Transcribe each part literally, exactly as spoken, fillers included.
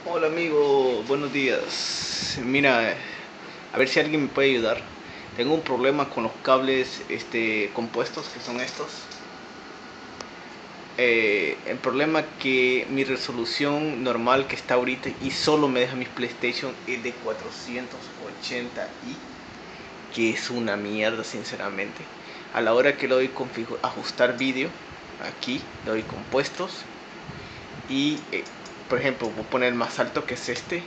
Hola amigo, buenos días. Mira, a ver si alguien me puede ayudar. Tengo un problema con los cables este, compuestos, que son estos. Eh, el problema que mi resolución normal que está ahorita y solo me deja mi PlayStation es de cuatrocientos ochenta i, que es una mierda sinceramente. A la hora que le doy ajustar vídeo, aquí le doy compuestos y eh, por ejemplo voy a poner el más alto, que es este.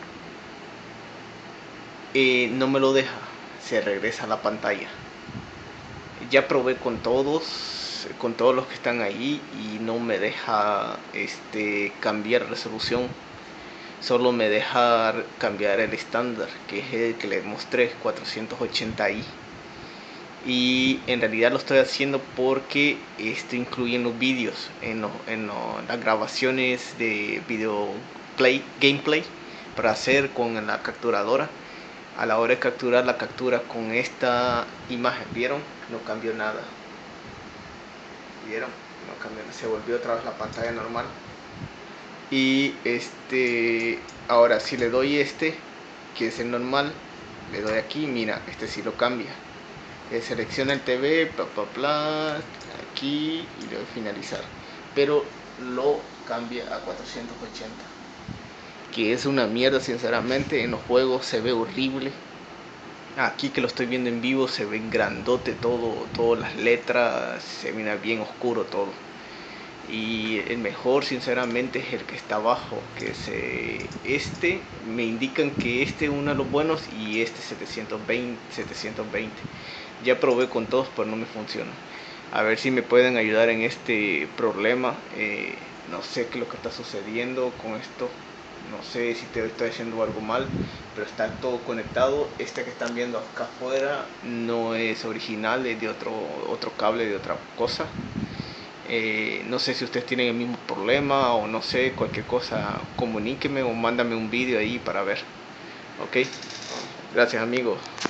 Eh, no me lo deja, se regresa a la pantalla. Ya probé con todos, con todos los que están ahí y no me deja este, cambiar resolución. Solo me deja cambiar el estándar, que es el que le mostré, cuatrocientos ochenta i. Y en realidad lo estoy haciendo porque esto incluye en los vídeos, en, lo, en lo, las grabaciones de video play, gameplay para hacer con la capturadora. A la hora de capturar la captura con esta imagen, ¿vieron? No cambió nada. ¿Vieron? No cambió nada. Se volvió otra vez la pantalla normal. Y este, ahora si le doy este, que es el normal, le doy aquí, mira, este sí lo cambia. Eh, selecciona el T V, bla, bla, bla, aquí y le doy finalizar. Pero lo cambia a cuatrocientos ochenta. Que es una mierda sinceramente. En los juegos se ve horrible. Aquí que lo estoy viendo en vivo se ve grandote todo, todas las letras, se mira bien oscuro todo. Y el mejor sinceramente es el que está abajo, que es eh, este. Me indican que este es uno de los buenos y este setecientos veinte. Ya probé con todos pero no me funciona. A ver si me pueden ayudar en este problema. eh, no sé qué es lo que está sucediendo con esto. No sé si te estoy haciendo algo mal, pero está todo conectado. Este que están viendo acá afuera no es original, es de otro, otro cable de otra cosa. Eh, no sé si ustedes tienen el mismo problema o no sé, cualquier cosa, comuníqueme o mándame un vídeo ahí para ver. Ok, gracias amigo.